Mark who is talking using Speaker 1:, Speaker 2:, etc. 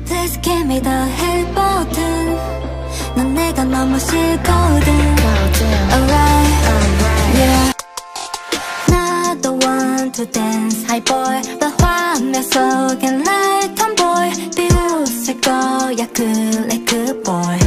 Speaker 1: Please give me the hit button. 넌 내가 너무 싫거든. Alright, yeah. 나도 want to dance, high boy. 너 화면 속엔 like tomboy. 비웃을 거야, 그래 그 boy.